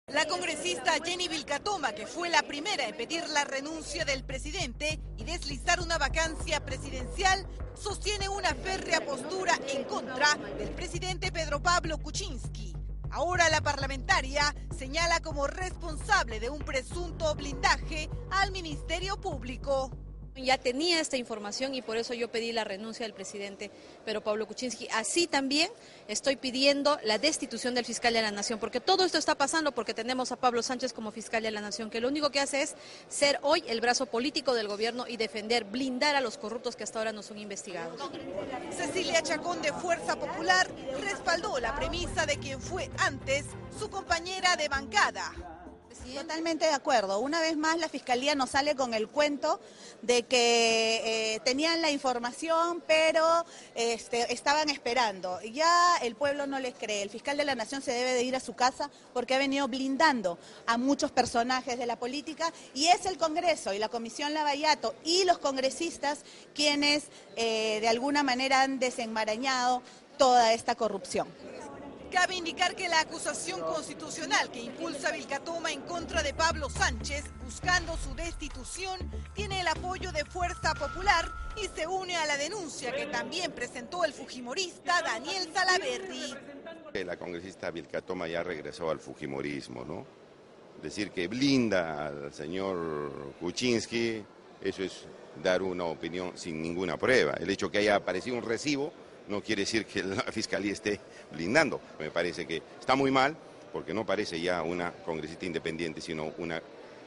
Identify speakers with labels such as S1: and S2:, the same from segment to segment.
S1: La congresista Jenny Vilcatoma, que fue la primera en pedir la renuncia del presidente y deslizar una vacancia presidencial, sostiene una férrea postura en contra del presidente Pedro Pablo Kuczynski. Ahora la parlamentaria señala como responsable de un presunto blindaje al Ministerio Público.
S2: Ya tenía esta información y por eso yo pedí la renuncia del presidente Pedro Pablo Kuczynski. Así también estoy pidiendo la destitución del fiscal de la Nación, porque todo esto está pasando porque tenemos a Pablo Sánchez como fiscal de la Nación, que lo único que hace es ser hoy el brazo político del gobierno y defender, blindar a los corruptos que hasta ahora no son investigados.
S1: Cecilia Chacón, de Fuerza Popular, respaldó la premisa de quien fue antes su compañera de bancada.
S3: Totalmente de acuerdo. Una vez más la Fiscalía nos sale con el cuento de que tenían la información, pero estaban esperando. Ya el pueblo no les cree. El fiscal de la Nación se debe de ir a su casa porque ha venido blindando a muchos personajes de la política y es el Congreso y la Comisión Lavallato y los congresistas quienes de alguna manera han desenmarañado toda esta corrupción.
S1: Cabe indicar que la acusación constitucional que impulsa Vilcatoma en contra de Pablo Sánchez, buscando su destitución, tiene el apoyo de Fuerza Popular y se une a la denuncia que también presentó el fujimorista Daniel Salaverry.
S4: La congresista Vilcatoma ya regresó al fujimorismo, ¿no? Decir que blinda al señor Kuczynski, eso es dar una opinión sin ninguna prueba. El hecho que haya aparecido un recibo no quiere decir que la Fiscalía esté blindando. Me parece que está muy mal, porque no parece ya una congresista independiente, sino una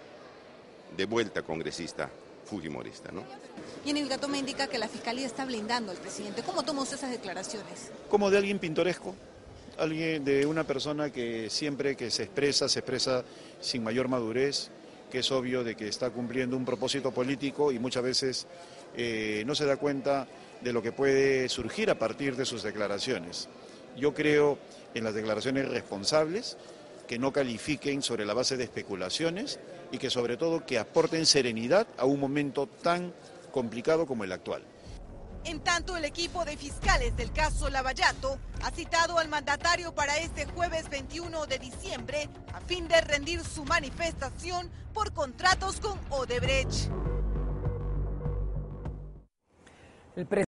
S4: de vuelta congresista fujimorista, ¿no?
S5: Y en Vilcatoma indica que la Fiscalía está blindando al presidente. ¿Cómo toma usted esas declaraciones?
S6: Como de alguien pintoresco, alguien de una persona que siempre que se expresa sin mayor madurez, que es obvio de que está cumpliendo un propósito político y muchas veces no se da cuenta de lo que puede surgir a partir de sus declaraciones. Yo creo en las declaraciones responsables, que no califiquen sobre la base de especulaciones y que sobre todo que aporten serenidad a un momento tan complicado como el actual.
S1: En tanto, el equipo de fiscales del caso Lavallato ha citado al mandatario para este jueves 21 de diciembre a fin de rendir su manifestación por contratos con Odebrecht.